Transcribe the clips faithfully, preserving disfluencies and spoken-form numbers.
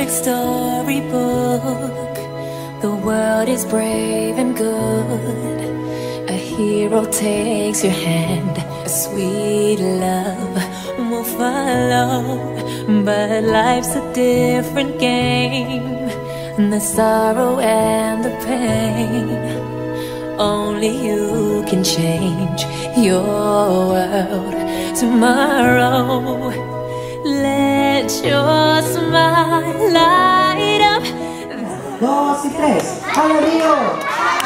perfect storybook. The world is brave and good. A hero takes your hand. A sweet love will follow. But life's a different game. The sorrow and the pain, only you can change your world tomorrow. Let your smile light up. Dos y tres. ¡A la Río!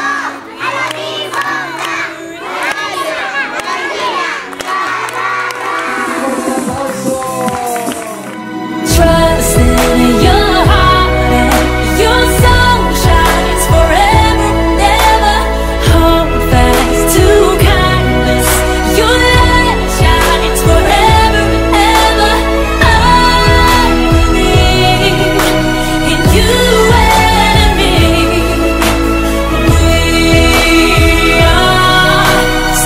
Trust in your heart and your soul shines forever and ever. Hold fast to kindness. Your light shines forever and ever. I believe in you and me. We are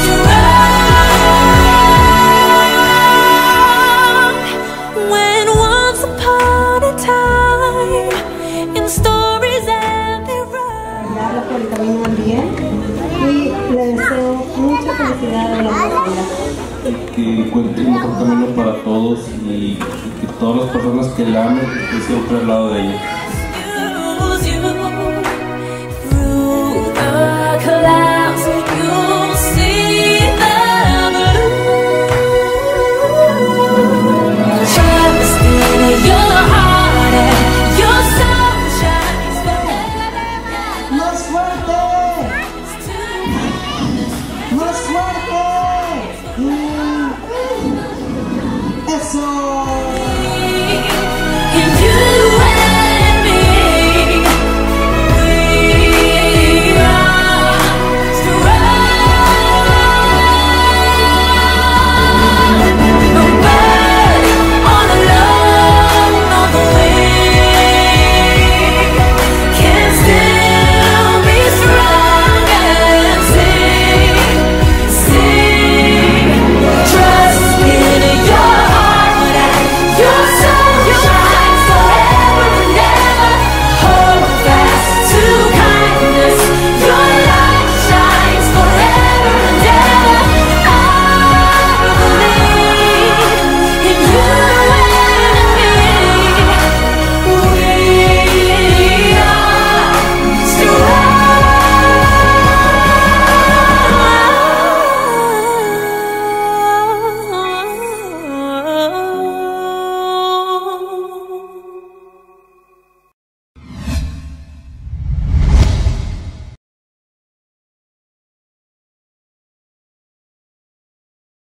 strong. When once upon a time, in stories and they run. Por el camino del bien y le deseo mucha felicidad a la familia. Que encuentre el mejor camino para todos y que todas las personas que la amen estén siempre al lado de ella. Use you through the clouds.